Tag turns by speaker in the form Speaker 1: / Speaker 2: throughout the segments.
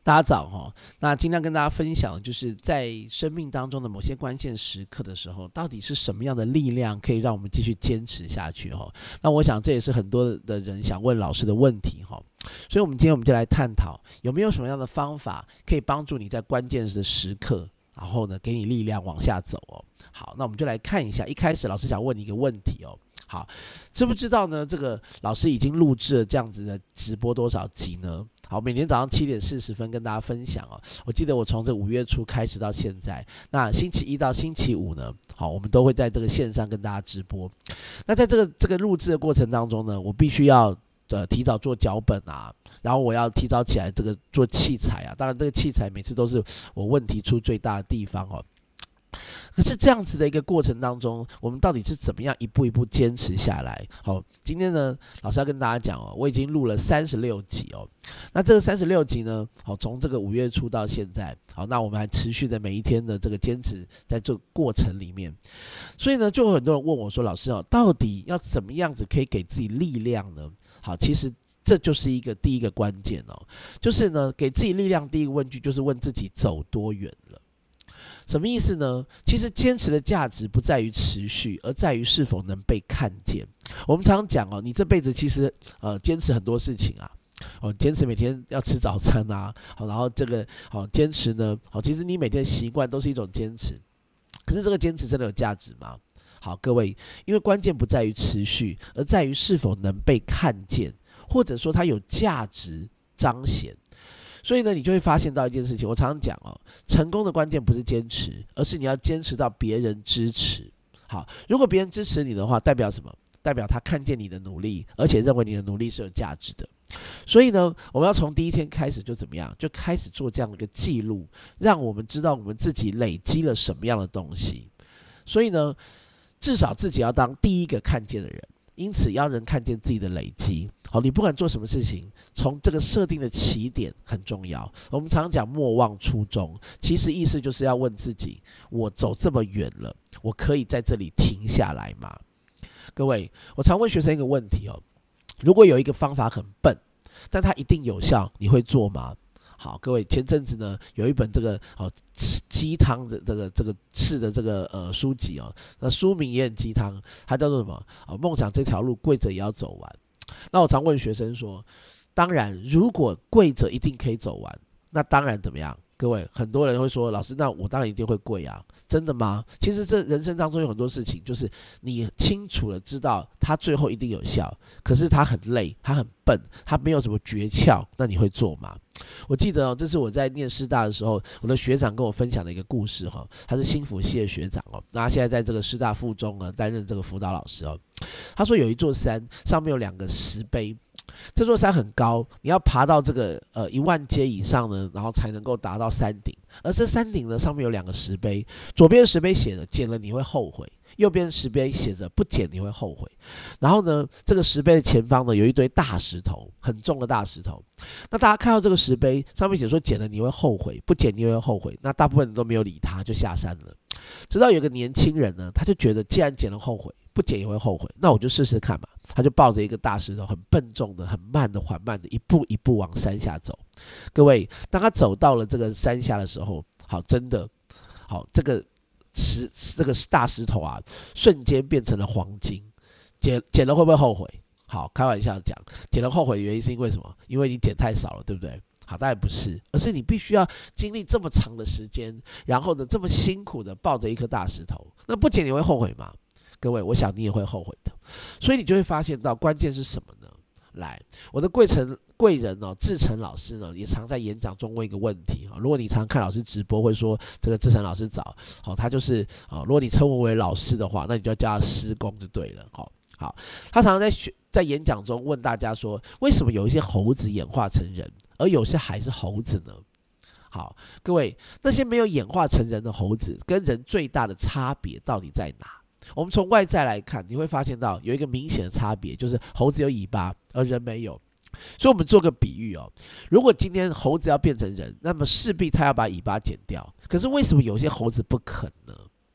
Speaker 1: 大家早哈，那今天跟大家分享，就是在生命当中的某些关键时刻的时候，到底是什么样的力量可以让我们继续坚持下去哈？那我想这也是很多的人想问老师的问题哈。所以我们今天就来探讨，有没有什么样的方法可以帮助你在关键的时刻，然后呢给你力量往下走哦。好，那我们就来看一下，一开始老师想问你一个问题哦。好，知不知道呢？这个老师已经录制了这样子的直播多少集呢？好，每天早上7点40分跟大家分享哦。我记得我从这5月初开始到现在，那星期一到星期五呢，好，我们都会在这个线上跟大家直播。那在这个录制的过程当中呢，我必须要提早做脚本啊，然后我要提早起来这个做器材啊。当然，这个器材每次都是我问题出最大的地方哦。可是这样子的一个过程当中，我们到底是怎么样一步一步坚持下来？好，今天呢，老师要跟大家讲哦，我已经录了36集哦。那这个36集呢，好，从这个5月初到现在，好，那我们还持续的每一天的这个坚持在这个过程里面。所以呢，就有很多人问我说，老师哦，到底要怎么样子可以给自己力量呢？好，其实这就是第一个关键哦，就是呢，给自己力量第一个问句就是问自己走多远了。什么意思呢？其实坚持的价值不在于持续，而在于是否能被看见。我们常常讲哦，你这辈子其实坚持很多事情啊，坚持每天要吃早餐啊，好，然后这个坚持呢，其实你每天的习惯都是一种坚持。可是这个坚持真的有价值吗？好，各位，因为关键不在于持续，而在于是否能被看见，或者说它有价值彰显。所以呢，你就会发现到一件事情，我常常讲哦，成功的关键不是坚持，而是你要坚持到别人支持。好，如果别人支持你的话，代表什么？代表他看见你的努力，而且认为你的努力是有价值的。所以呢，我们要从第一天开始就怎么样，就开始做这样的一个记录，让我们知道我们自己累积了什么样的东西。所以呢，至少自己要当第一个看见的人。因此要人看见自己的累积。好，你不管做什么事情，从这个设定的起点很重要。我们常讲莫忘初衷，其实意思就是要问自己，我走这么远了，我可以在这里停下来吗？各位，我常问学生一个问题哦，如果有一个方法很笨，但它一定有效，你会做吗？好，各位，前阵子呢有一本这个鸡汤的这个式的这个书籍哦，那书名也很鸡汤，它叫做什么？梦想这条路跪着也要走完。那我常问学生说，当然，如果跪着一定可以走完，那当然怎么样？各位，很多人会说，老师，那我当然一定会跪啊，真的吗？其实这人生当中有很多事情，就是你清楚的知道它最后一定有效，可是它很累，它很笨，它没有什么诀窍，那你会做吗？我记得这是我在念师大的时候，我的学长跟我分享的一个故事哈，他是新辅系的学长哦，那他现在在这个师大附中呢担任这个辅导老师哦。他说有一座山，上面有2个石碑，这座山很高，你要爬到这个10000阶以上呢，然后才能够达到山顶。而这山顶呢，上面有2个石碑，左边的石碑写着捡了你会后悔，右边的石碑写着不捡你会后悔。然后呢，这个石碑的前方呢有一堆大石头，很重的大石头。那大家看到这个石碑上面写说捡了你会后悔，不捡你会后悔，那大部分人都没有理他，就下山了。直到有个年轻人呢，他就觉得既然捡了后悔，不捡也会后悔，那我就试试看嘛。他就抱着一个大石头，很笨重的、很慢的、缓慢的，一步一步往山下走。各位，当他走到了这个山下的时候，好，真的，好，这个大石头啊，瞬间变成了黄金。捡了会不会后悔？好，开玩笑讲，捡了后悔的原因是因为什么？因为你捡太少了，对不对？好，当然不是，而是你必须要经历这么长的时间，然后呢，这么辛苦的抱着一颗大石头，那不捡你会后悔吗？各位，我想你也会后悔的。所以你就会发现到关键是什么呢？来，我的贵人哦，志成老师呢，也常在演讲中问一个问题啊。如果你常看老师直播，会说这个志成老师早，好，他就是如果你称呼为老师的话，那你就要叫他师公就对了。好，他常常在演讲中问大家说，为什么有一些猴子演化成人，而有些还是猴子呢？好，各位，那些没有演化成人的猴子跟人最大的差别到底在哪？我们从外在来看，你会发现到有一个明显的差别，就是猴子有尾巴，而人没有。所以我们做个比喻哦，如果今天猴子要变成人，那么势必他要把尾巴剪掉。可是为什么有些猴子不肯呢？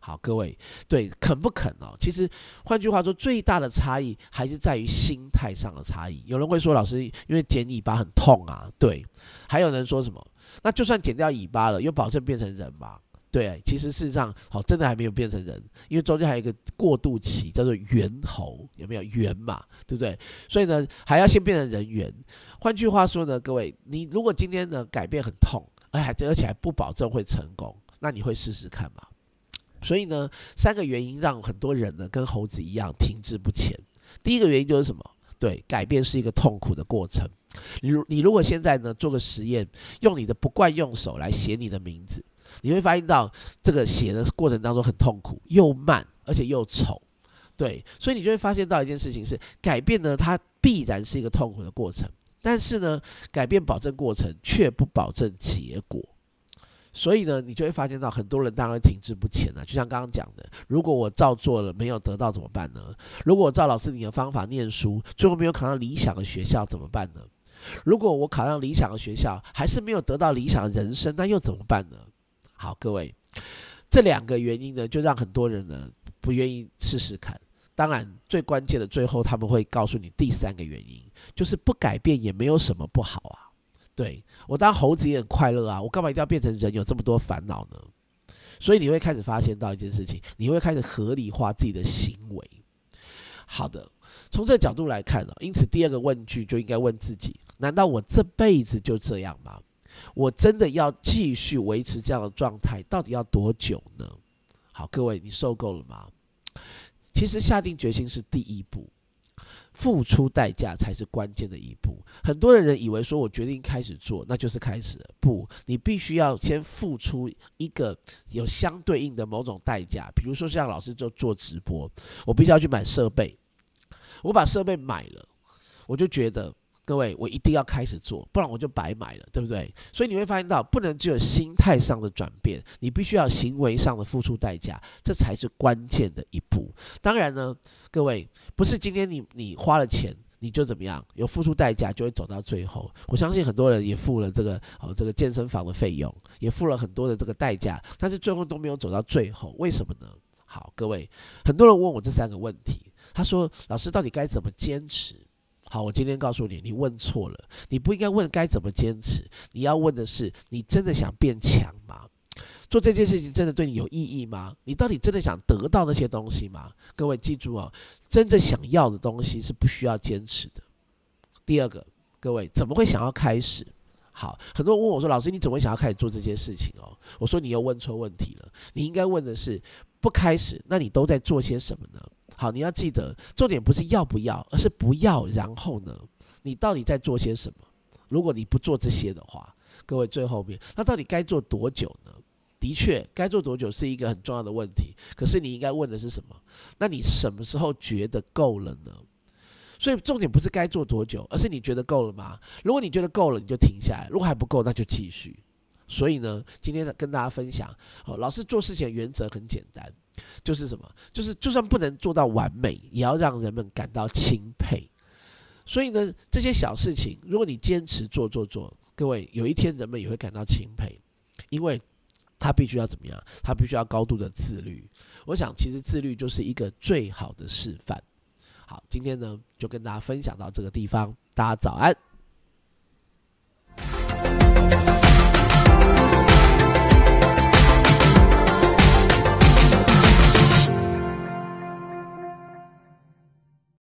Speaker 1: 好，各位，对，肯不肯哦？其实换句话说，最大的差异还是在于心态上的差异。有人会说，老师，因为剪尾巴很痛啊，对。还有人说什么？那就算剪掉尾巴了，又保证变成人吗？对，其实事实上，好，真的还没有变成人，因为中间还有一个过渡期，叫做猿猴，有没有猿嘛？对不对？所以呢，还要先变成人猿。换句话说呢，各位，你如果今天呢改变很痛，而且还不保证会成功，那你会试试看吗？所以呢，3个原因让很多人呢跟猴子一样停滞不前。第一个原因就是什么？对，改变是一个痛苦的过程。你如果现在呢做个实验，用你的不惯用手来写你的名字，你会发现到这个写的过程当中很痛苦，又慢，而且又丑。对，所以你就会发现到一件事情是，改变呢它必然是一个痛苦的过程，但是呢，改变保证过程，却不保证结果。所以呢，你就会发现到很多人当然停滞不前了。就像刚刚讲的，如果我照做了没有得到怎么办呢？如果我照老师你的方法念书，最后没有考上理想的学校怎么办呢？如果我考上理想的学校，还是没有得到理想的人生，那又怎么办呢？好，各位，这2个原因呢，就让很多人呢不愿意试试看。当然，最关键的最后他们会告诉你第3个原因，就是不改变也没有什么不好啊。对，我当猴子也很快乐啊，我干嘛一定要变成人，有这么多烦恼呢？所以你会开始发现到一件事情，你会开始合理化自己的行为。好的，从这个角度来看，因此第2个问句就应该问自己：难道我这辈子就这样吗？我真的要继续维持这样的状态，到底要多久呢？好，各位，你受够了吗？其实下定决心是第1步。付出代价才是关键的一步。很多的人以为说我决定开始做，那就是开始了。不，你必须要先付出一个有相对应的某种代价。比如说像老师做直播，我必须要去买设备，我把设备买了，我就觉得各位，我一定要开始做，不然我就白买了，对不对？所以你会发现到，不能只有心态上的转变，你必须要有行为上的付出代价，这才是关键的一步。当然呢，各位，不是今天你花了钱，你就怎么样，有付出代价就会走到最后。我相信很多人也付了这个健身房的费用，也付了很多的这个代价，但是最后都没有走到最后，为什么呢？好，各位，很多人问我这3个问题，他说：“老师，到底该怎么坚持？”好，我今天告诉你，你问错了。你不应该问该怎么坚持，你要问的是，你真的想变强吗？做这件事情真的对你有意义吗？你到底真的想得到那些东西吗？各位记住哦，真正想要的东西是不需要坚持的。第2个，各位怎么会想要开始？好，很多人问我说：“老师，你怎么会想要开始做这件事情？”哦，我说你又问错问题了。你应该问的是，不开始，那你都在做些什么呢？好，你要记得，重点不是要不要，而是不要，然后呢，你到底在做些什么？如果你不做这些的话，各位最后面，那到底该做多久呢？的确，该做多久是一个很重要的问题。可是你应该问的是什么？那你什么时候觉得够了呢？所以重点不是该做多久，而是你觉得够了吗？如果你觉得够了，你就停下来；如果还不够，那就继续。所以呢，今天跟大家分享，老师做事情的原则很简单，就是什么？就是就算不能做到完美，也要让人们感到钦佩。所以呢，这些小事情，如果你坚持做，各位，有一天人们也会感到钦佩，因为他必须要怎么样？他必须要高度的自律。我想，其实自律就是一个最好的示范。好，今天呢就跟大家分享到这个地方，大家早安。